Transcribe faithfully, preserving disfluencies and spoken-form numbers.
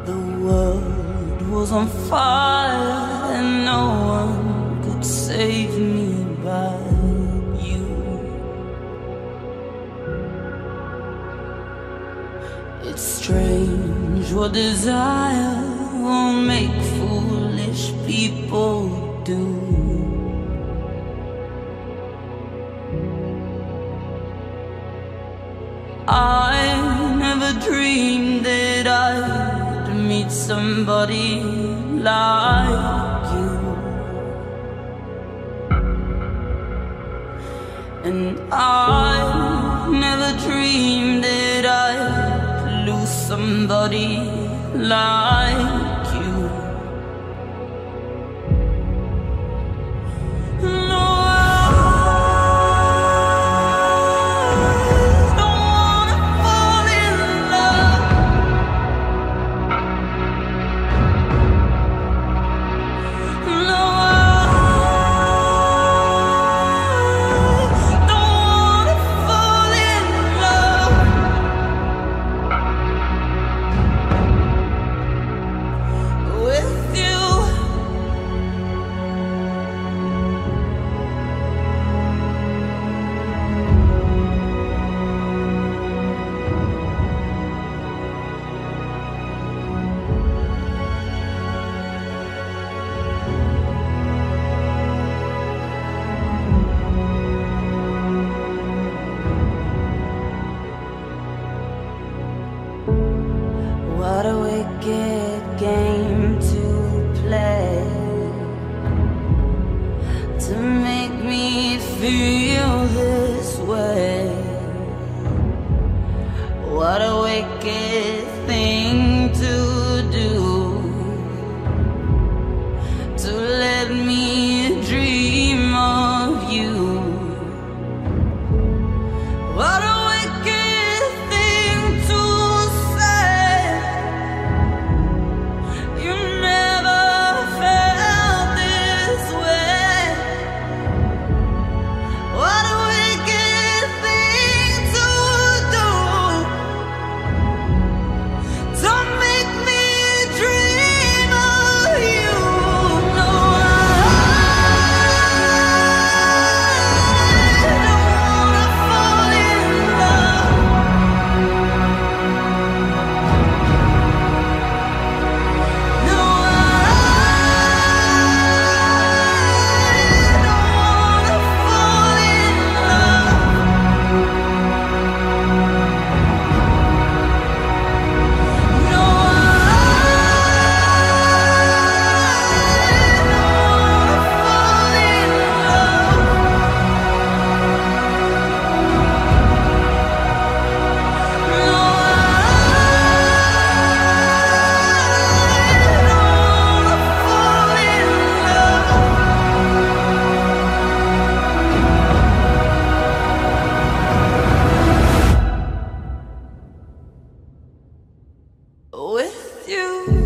The world was on fire and no one could save me but you. It's strange what desire will make foolish people do. I never dreamed that I'd meet somebody like you, and I never dreamed that I'd lose somebody like you. No, what a wicked game to play, to make me feel this way. What a wicked thing to do, to let me dream of you. What a with you.